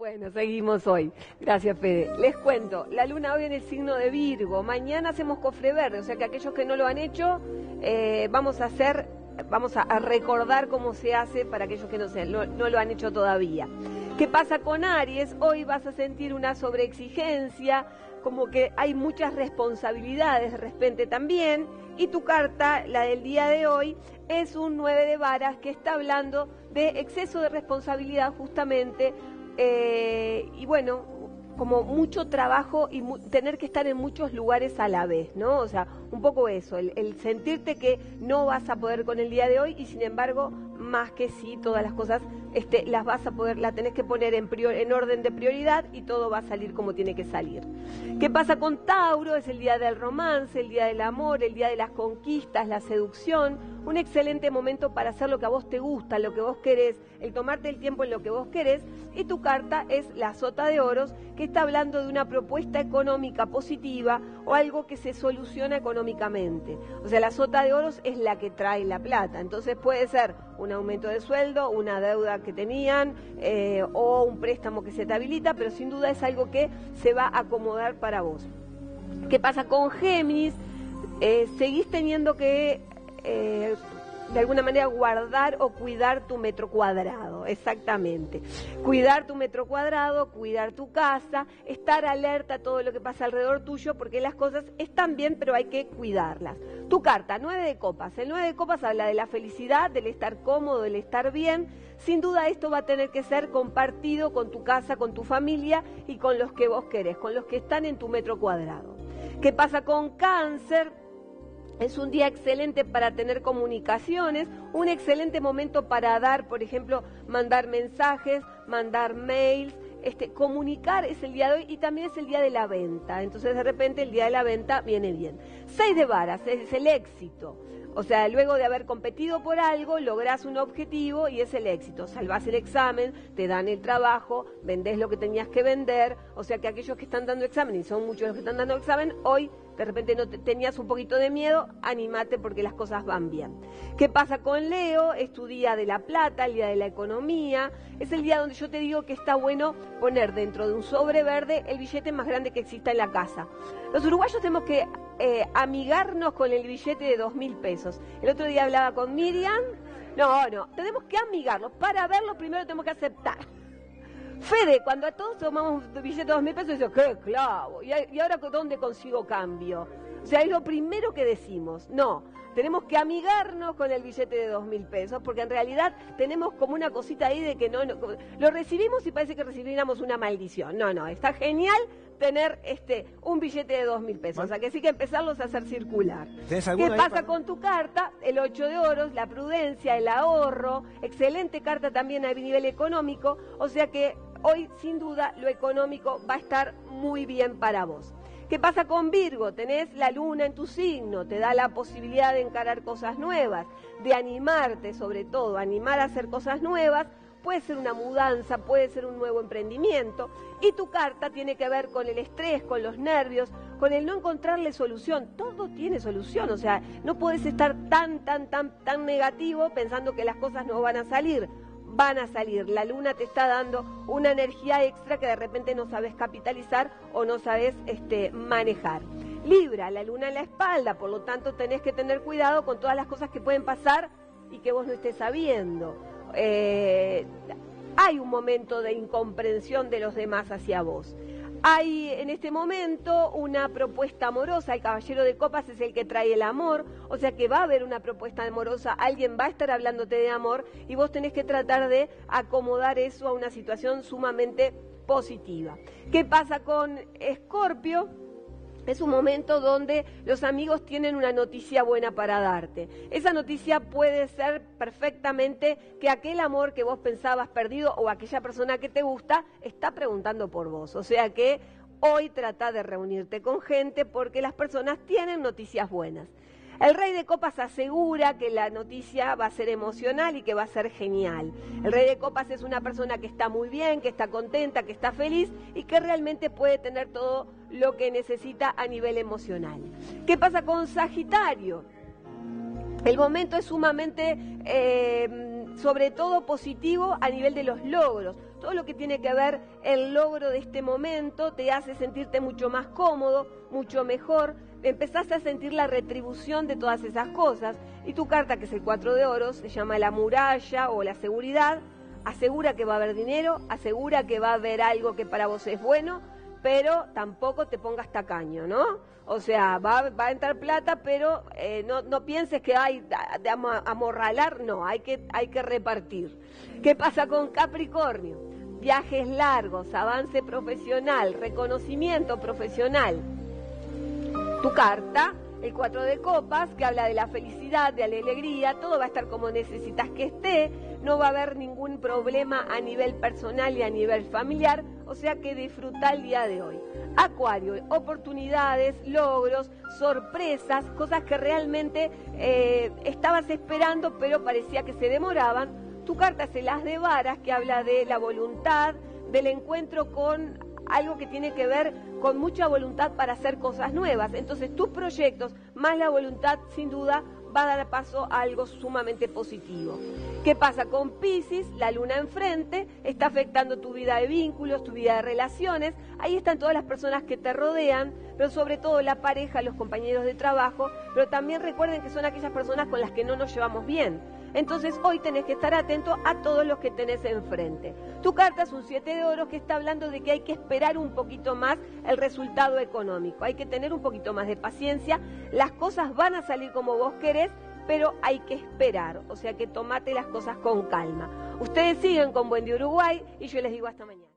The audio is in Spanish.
Bueno, seguimos hoy. Gracias, Fede. Les cuento, la luna hoy en el signo de Virgo. Mañana hacemos cofre verde, o sea que aquellos que no lo han hecho, vamos a recordar cómo se hace para aquellos que no lo han hecho todavía. ¿Qué pasa con Aries? Hoy vas a sentir una sobreexigencia, como que hay muchas responsabilidades de repente también, y tu carta, la del día de hoy, es un 9 de varas que está hablando de exceso de responsabilidad justamente, y bueno, como mucho trabajo y tener que estar en muchos lugares a la vez, ¿no? O sea, un poco eso, el sentirte que no vas a poder con el día de hoy y sin embargo, más que sí, todas las cosas las vas a poder, la tenés que poner en orden de prioridad y todo va a salir como tiene que salir. ¿Qué pasa con Tauro? Es el día del romance, el día del amor, el día de las conquistas, la seducción, un excelente momento para hacer lo que a vos te gusta, lo que vos querés, el tomarte el tiempo en lo que vos querés, y tu carta es la sota de oros, que está hablando de una propuesta económica positiva o algo que se soluciona económicamente. O sea, la sota de oros es la que trae la plata, entonces puede ser un aumento de sueldo, una deuda que tenían o un préstamo que se te habilita, pero sin duda es algo que se va a acomodar para vos. ¿Qué pasa con Géminis? Seguís teniendo que de alguna manera guardar o cuidar tu metro cuadrado, exactamente. Cuidar tu metro cuadrado, cuidar tu casa, estar alerta a todo lo que pasa alrededor tuyo, porque las cosas están bien, pero hay que cuidarlas. Tu carta, 9 de copas. El 9 de copas habla de la felicidad, del estar cómodo, del estar bien. Sin duda esto va a tener que ser compartido con tu casa, con tu familia y con los que vos querés, con los que están en tu metro cuadrado. ¿Qué pasa con Cáncer? Es un día excelente para tener comunicaciones, un excelente momento para dar, por ejemplo, mandar mensajes, mandar mails, comunicar es el día de hoy y también es el día de la venta. Entonces, de repente, el día de la venta viene bien. 6 de varas, es el éxito. O sea, luego de haber competido por algo, lográs un objetivo y es el éxito. Salvás el examen, te dan el trabajo, vendés lo que tenías que vender. O sea que aquellos que están dando examen, y son muchos los que están dando examen, hoy de repente no tenías un poquito de miedo, anímate porque las cosas van bien. ¿Qué pasa con Leo? Es tu día de la plata, el día de la economía. Es el día donde yo te digo que está bueno poner dentro de un sobre verde el billete más grande que exista en la casa. Los uruguayos tenemos que amigarnos con el billete de 2.000 pesos. El otro día hablaba con Miriam. No, tenemos que amigarlos. Para verlos primero tenemos que aceptar. Fede, cuando a todos tomamos un billete de 2.000 pesos, dice, ¡qué clavo! ¿Y ahora dónde consigo cambio? O sea, es lo primero que decimos. No, tenemos que amigarnos con el billete de 2.000 pesos, porque en realidad tenemos como una cosita ahí de que no lo recibimos y parece que recibiéramos una maldición. No, está genial tener un billete de 2.000 pesos, o sea que sí que empezarlos a hacer circular. ¿Qué pasa con tu carta? El 8 de oros, la prudencia, el ahorro, excelente carta también a nivel económico, o sea que hoy sin duda lo económico va a estar muy bien para vos. ¿Qué pasa con Virgo? Tenés la luna en tu signo, te da la posibilidad de encarar cosas nuevas, de animarte sobre todo, animar a hacer cosas nuevas. Puede ser una mudanza, puede ser un nuevo emprendimiento. Y tu carta tiene que ver con el estrés, con los nervios, con el no encontrarle solución. Todo tiene solución, o sea, no puedes estar tan negativo pensando que las cosas no van a salir. Van a salir. La luna te está dando una energía extra que de repente no sabes capitalizar o no sabes manejar. Libra, la luna en la espalda, por lo tanto tenés que tener cuidado con todas las cosas que pueden pasar y que vos no estés sabiendo. Hay un momento de incomprensión de los demás hacia vos. Hay en este momento una propuesta amorosa, el caballero de copas es el que trae el amor, o sea que va a haber una propuesta amorosa, alguien va a estar hablándote de amor y vos tenés que tratar de acomodar eso a una situación sumamente positiva. ¿Qué pasa con Escorpio? Es un momento donde los amigos tienen una noticia buena para darte. Esa noticia puede ser perfectamente que aquel amor que vos pensabas perdido o aquella persona que te gusta está preguntando por vos. O sea que hoy trata de reunirte con gente porque las personas tienen noticias buenas. El rey de copas asegura que la noticia va a ser emocional y que va a ser genial. El rey de copas es una persona que está muy bien, que está contenta, que está feliz y que realmente puede tener todo lo que necesita a nivel emocional. ¿Qué pasa con Sagitario? El momento es sumamente sobre todo positivo a nivel de los logros. Todo lo que tiene que ver el logro de este momento te hace sentirte mucho más cómodo, mucho mejor. Empezás a sentir la retribución de todas esas cosas. Y tu carta, que es el 4 de oros, se llama la muralla o la seguridad. Asegura que va a haber dinero, asegura que va a haber algo que para vos es bueno, pero tampoco te pongas tacaño, ¿no? O sea, va a entrar plata, pero no pienses que hay de amorralar, no, hay que repartir. ¿Qué pasa con Capricornio? Viajes largos, avance profesional, reconocimiento profesional. Tu carta, el 4 de copas, que habla de la felicidad, de la alegría, todo va a estar como necesitas que esté, no va a haber ningún problema a nivel personal y a nivel familiar, o sea que disfruta el día de hoy. Acuario, oportunidades, logros, sorpresas, cosas que realmente estabas esperando pero parecía que se demoraban. Tu carta es el as de varas, que habla de la voluntad, del encuentro con algo que tiene que ver con mucha voluntad para hacer cosas nuevas. Entonces tus proyectos más la voluntad sin duda va a dar paso a algo sumamente positivo. ¿Qué pasa con Piscis? La luna enfrente está afectando tu vida de vínculos, tu vida de relaciones. Ahí están todas las personas que te rodean, pero sobre todo la pareja, los compañeros de trabajo, pero también recuerden que son aquellas personas con las que no nos llevamos bien. Entonces hoy tenés que estar atento a todos los que tenés enfrente. Tu carta es un 7 de oros que está hablando de que hay que esperar un poquito más el resultado económico. Hay que tener un poquito más de paciencia. Las cosas van a salir como vos querés, pero hay que esperar. O sea que tomate las cosas con calma. Ustedes siguen con Buen Día Uruguay y yo les digo hasta mañana.